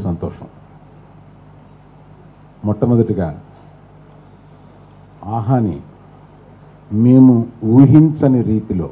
సంతోషం. మొట్టమొదటిగా ఆహాని మేము ఊహించని రీతిలో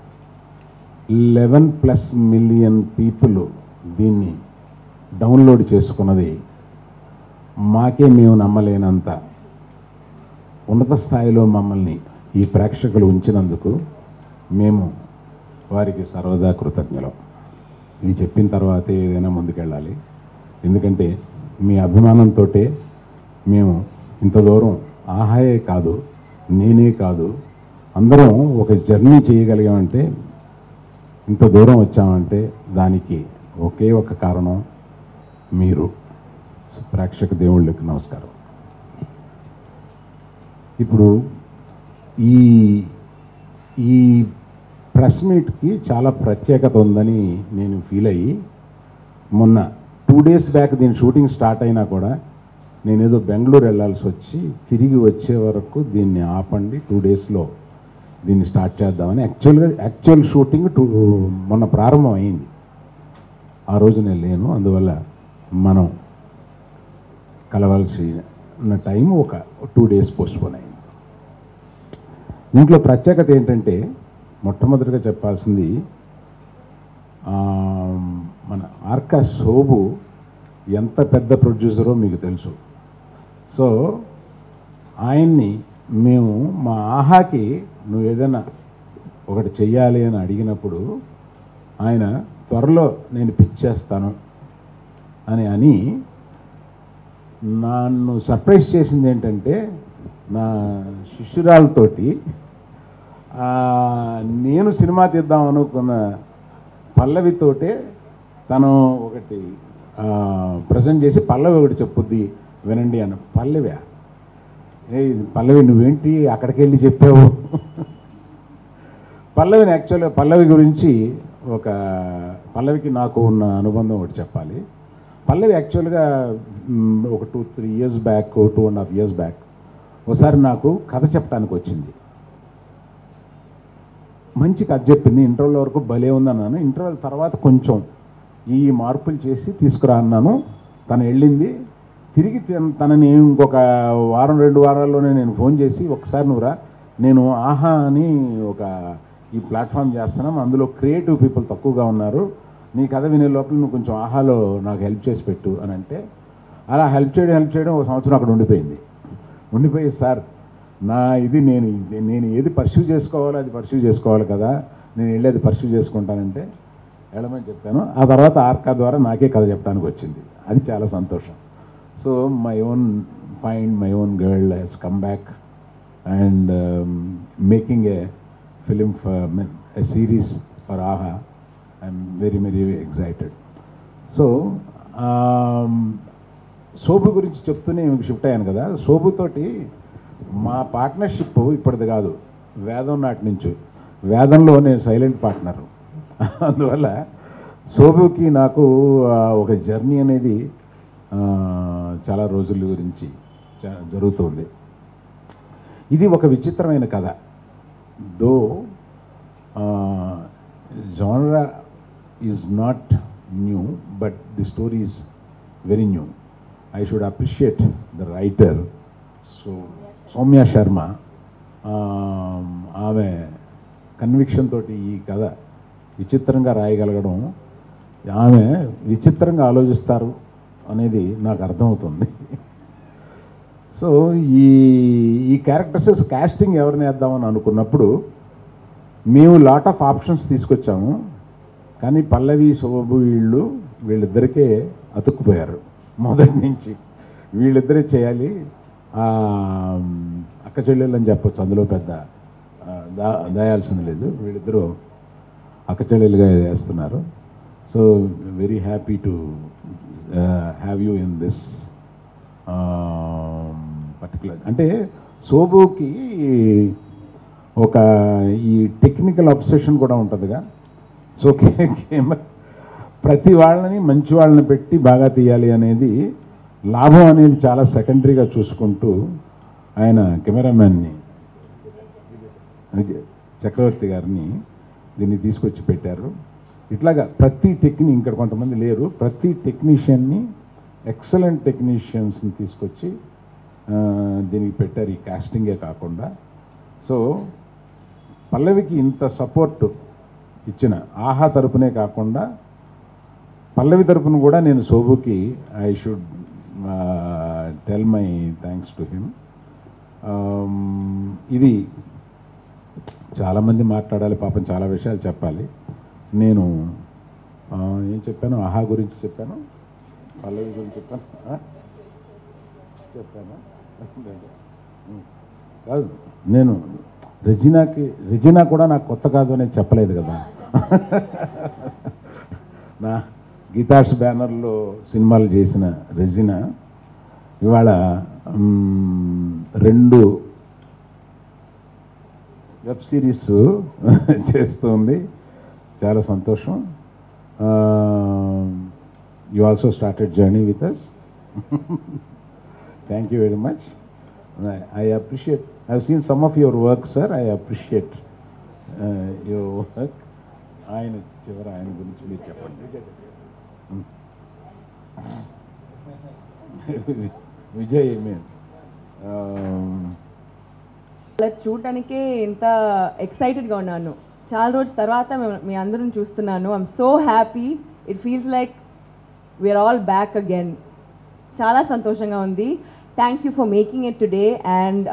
11+ మిలియన్ పీపుల్ దీన్ని డౌన్లోడ్ చేసుకున్నది మాకే మేము నమ్మలేనంత ఉన్నత స్థాయిలో మమ్మల్ని ఈ ప్రేక్షకులు ఉంచినందుకు మేము వారికి సర్వదా కృతజ్ఞులం. ఇది చెప్పిన తర్వాతే ఏదైనా ముందుకెళ్ళాలి. ఎందుకంటే మీ అభిమానంతో మేము ఇంత దూరం ఆహాయే కాదు, నేనే కాదు, అందరం ఒక జర్నీ చేయగలిగామంటే, ఇంత దూరం వచ్చామంటే దానికి ఒకే ఒక కారణం మీరు. ప్రేక్షక దేవుళ్ళకి నమస్కారం. ఇప్పుడు ఈ ఈ ప్రెస్ మీట్కి చాలా ప్రత్యేకత ఉందని నేను ఫీల్ అయ్యి, మొన్న 2 days బ్యాక్ దీని షూటింగ్ స్టార్ట్ అయినా కూడా నేనేదో బెంగళూరు వెళ్ళాల్సి వచ్చి తిరిగి వచ్చే వరకు దీన్ని ఆపండి, 2 daysలో దీన్ని స్టార్ట్ చేద్దామని. యాక్చువల్ షూటింగ్ మొన్న ప్రారంభం అయింది. ఆ రోజు నేను లేను, అందువల్ల మనం కలవాల్సిన టైం ఒక 2 days పోస్ట్పోన్ అయింది. దీంట్లో ప్రత్యేకత ఏంటంటే, మొట్టమొదటిగా చెప్పాల్సింది, మన ఆర్కా శోభు ఎంత పెద్ద ప్రొడ్యూసరో మీకు తెలుసు. సో ఆయన్ని మేము మా ఆహాకి నువ్వు ఏదైనా ఒకటి చెయ్యాలి అని అడిగినప్పుడు ఆయన త్వరలో నేను పిచ్ చేస్తాను అని నన్ను సర్ప్రైజ్ చేసింది ఏంటంటే, నా శిష్యురాలతోటి నేను సినిమా తీద్దాం అనుకున్న పల్లవితోటే తను ఒకటి ప్రజెంట్ చేసి, పల్లవి ఒకటి చెప్పుద్ది వినండి అన్న. పల్లవి పల్లవి నువ్వేంటి అక్కడికి వెళ్ళి చెప్పావు? పల్లవిని యాక్చువల్గా పల్లవి గురించి పల్లవికి నాకు ఉన్న అనుబంధం ఒకటి చెప్పాలి. పల్లవి యాక్చువల్గా ఒక 2-3 years బ్యాక్, 2.5 years బ్యాక్ ఒకసారి నాకు కథ చెప్పడానికి వచ్చింది. మంచి కథ చెప్పింది. ఇంటర్వ్యూల వరకు భలే ఉందన్నాను. ఇంటర్వ్యూల తర్వాత కొంచెం ఈ మార్పులు చేసి తీసుకురా అన్నాను. తను వెళ్ళింది. తిరిగి తనని ఇంకొక 1-2 వారాల్లోనే నేను ఫోన్ చేసి, ఒకసారి నువ్వురా, నేను ఆహా అని ఈ ప్లాట్ఫామ్ చేస్తున్నాం, అందులో క్రియేటివ్ పీపుల్ తక్కువగా ఉన్నారు, నీ కథ వినే లోపల నువ్వు కొంచెం ఆహాలో నాకు హెల్ప్ చేసి పెట్టు అని అంటే, అలా హెల్ప్ చేయడం 1 సంవత్సరం అక్కడ ఉండిపోయి సార్ నా ఇది నేను ఏది పర్స్యూ చేసుకోవాలో అది పర్స్యూ చేసుకోవాలి కదా, నేను వెళ్ళేది పర్స్యూ చేసుకుంటానంటే వెళ్ళమని చెప్పాను. ఆ తర్వాత ఆర్కా ద్వారా నాకే కథ చెప్పడానికి వచ్చింది. అది చాలా సంతోషం. So my own girl has come back and making a film a series for AHA. I'm very, very excited. So Shobhu గురించి చెప్తూనే షిఫ్ట్ అయ్యాను కదా. శోభుతోటి మా పార్ట్నర్షిప్ ఇప్పటిది కాదు, వేదం నాటి నుంచి. వేదంలో నేను సైలెంట్ పార్ట్నర్. అందువల్ల శోభుకి నాకు ఒక జర్నీ అనేది చాలా రోజుల గురించి జరుగుతుంది. ఇది ఒక విచిత్రమైన కథ. Though genre is not new, but the story is very new. I should appreciate the writer, Soumya Sharma. ఆమె కన్విక్షన్ తోటి ఈ కథ విచిత్రంగా రాయగలగడం, ఆమె విచిత్రంగా ఆలోచిస్తారు అనేది నాకు అర్థమవుతుంది. సో ఈ క్యారెక్టర్స్ కాస్టింగ్ ఎవరిని వేద్దామని అనుకున్నప్పుడు మేము లాట్ ఆఫ్ ఆప్షన్స్ తీసుకొచ్చాము. కానీ పల్లవి శోభు వీళ్ళిద్దరికే అతుక్కుపోయారు మొదటి నుంచి. వీళ్ళిద్దరే చేయాలి, అక్క చెల్లెలు అని చెప్పొచ్చు, అందులో పెద్ద దాయాల్సింది లేదు. వీళ్ళిద్దరూ అక్క చెల్లెలుగా వేస్తున్నారు. So very happy to have you in this particular. అంటే శోభుకి ఈ టెక్నికల్ అబ్సెషన్ కూడా ఉంటుందిగా. సో ప్రతి వాళ్ళని మంచి వాళ్ళని పెట్టి బాగా తీయాలి అనేది, లాభం అనేది చాలా సెకండరీగా చూసుకుంటూ ఆయన కెమెరామ్యాన్ని చక్రవర్తి గారిని దీన్ని తీసుకొచ్చి పెట్టారు. ఇట్లాగా ప్రతి ఇక్కడ కొంతమంది లేరు, ప్రతి టెక్నీషియన్ని ఎక్సలెంట్ టెక్నీషియన్స్ని తీసుకొచ్చి దీనికి పెట్టారు, ఈ కాస్టింగే కాకుండా. సో పల్లవికి ఇంత సపోర్ట్ ఇచ్చిన ఆహా తరపునే కాకుండా పల్లవి తరపున కూడా నేను శోభుకి I should tell my thanks to him. ఇది చాలామంది మాట్లాడాలి, పాపం చాలా విషయాలు చెప్పాలి. నేను ఏం చెప్పాను, ఆహా గురించి చెప్పాను, పల్లవి గురించి చెప్పాను కాదు. నేను రెజినా కూడా నాకు కొత్త కాదు అనేది చెప్పలేదు కదా. నా గీతార్ట్స్ బ్యానర్లో సినిమాలు చేసిన రెజినా ఇవాళ 2 వెబ్ సిరీస్ చేస్తుంది. చాలా సంతోషం. You also started journey with us. Thank you very much. I appreciate, I have seen some of your work, sir. I appreciate your work. ఆయన గురించి మీరు చెప్పండి. విజయ్ అలా చూడటానికే ఇంత ఎక్సైటెడ్గా ఉన్నాను. చాలా రోజుల తర్వాత మీ అందరం చూస్తున్నాను. I'm so happy. It feels like we're all back again. చాలా సంతోషంగా ఉంది. Thank you for making it today. And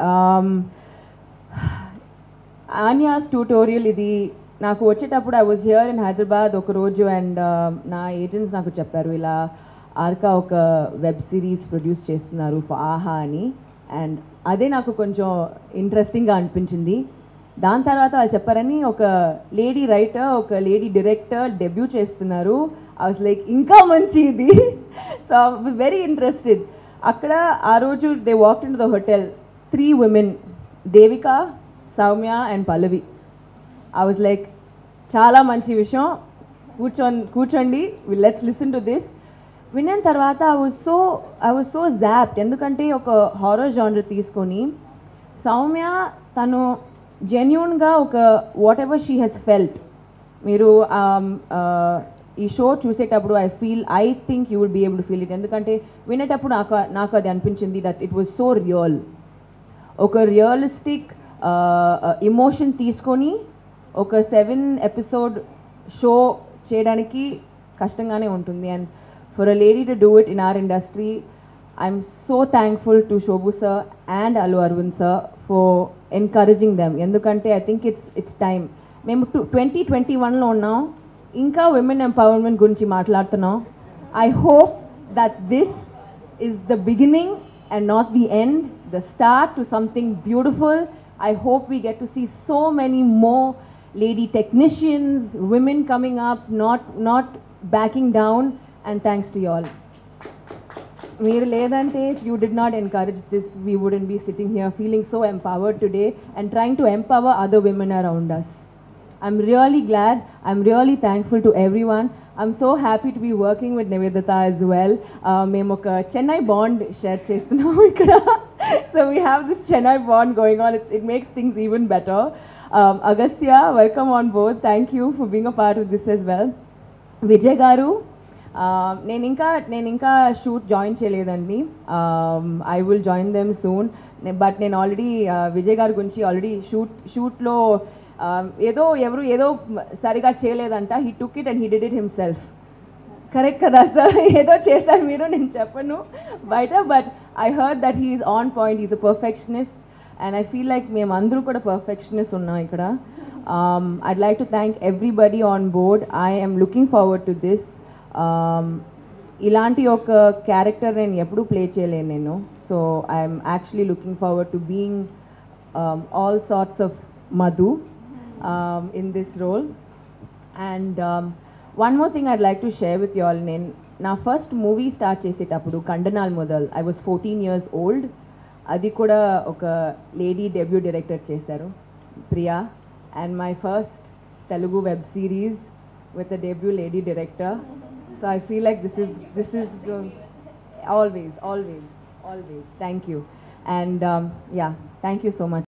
Anya's tutorial ఇది నాకు వచ్చేటప్పుడు I was here in Hyderabad ఒకరోజు. అండ్ నా ఏజెంట్స్ నాకు చెప్పారు, ఇలా ఆర్కా ఒక వెబ్ సిరీస్ ప్రొడ్యూస్ చేస్తున్నారు ఫర్ ఆహా అని. అండ్ అదే నాకు కొంచెం ఇంట్రెస్టింగ్గా అనిపించింది. దాని తర్వాత వాళ్ళు చెప్పారని ఒక లేడీ రైటర్, ఒక లేడీ డైరెక్టర్ డెబ్యూ చేస్తున్నారు. ఐ వాజ్ లైక్ ఇంకా మంచి ఇది. So I was very interested. అక్కడ ఆ రోజు they walked in to the hotel, 3 women, Devika, Soumya and Pallavi. I was like చాలా మంచి విషయం, కూర్చోండి, లెట్స్ లిసన్ టు దిస్. విన్న తర్వాత ఐ వాజ్ సో జాప్డ్. ఎందుకంటే ఒక హారర్ జానర్ తీసుకొని సౌమ్య తను జెన్యూన్గా ఒక whatever she has felt. మీరు ఈ షో చూసేటప్పుడు I think you will be able to feel it. ఎందుకంటే వినేటప్పుడు నాకు అది అనిపించింది that it was so real. ఒక రియలిస్టిక్ ఇమోషన్ తీసుకొని ఒక 7 episode షో చేయడానికి కష్టంగానే ఉంటుంది. And for a lady to do it in our industry, I'm so thankful to Shobhu sir and Allu Arvind sir for encouraging them. Endukante I think it's time. Mem 2021 lo unnam, inka women empowerment gurinchi maatladutunnam. I hope that this is the beginning and not the end, the start to something beautiful. I hope we get to see so many more lady technicians, women coming up, not backing down. And thanks to you all. Meer ledante, if you did not encourage this, we wouldn't be sitting here feeling so empowered today and trying to empower other women around us. I'm really glad. I'm really thankful to everyone. I'm so happy to be working with Nivedita as well. Mem oka Chennai bond share chestunnam ikkada. So we have this Chennai bond going on. It makes things even better. Agastya, welcome on board. Thank you for being a part of this as well. Vijay garu, నేను ఇంకా shoot join చేయలేదండి. I will join them soon. But నేను already Vijay గారి గురించి already షూట్లో ఏదో సరిగా చేయలేదంట. He took it and he did it himself. Correct కదా సార్? ఏదో చేశారు మీరు, నేను చెప్పను బయట. But I heard that he is on point, is a perfectionist. And I feel like మేమందరూ కూడా పర్ఫెక్షనిస్ట్ ఉన్నాం ఇక్కడ. I'd like to thank everybody on board. I am looking forward to this. ఇలాంటి ఒక క్యారెక్టర్ నేను ఎప్పుడూ ప్లే చేయలేను నేను. So I'm actually looking forward to being all sorts of Madhu in this role. And one more thing I'd like to share with you all. నేను నా first movie start చేసేటప్పుడు Kandanaal Mudhal, I was 14 years old. అది కూడా ఒక lady debut director చేశారు, Priya. And my first Telugu web series with a debut lady director. So I feel like this is always. Thank you. And yeah, thank you so much.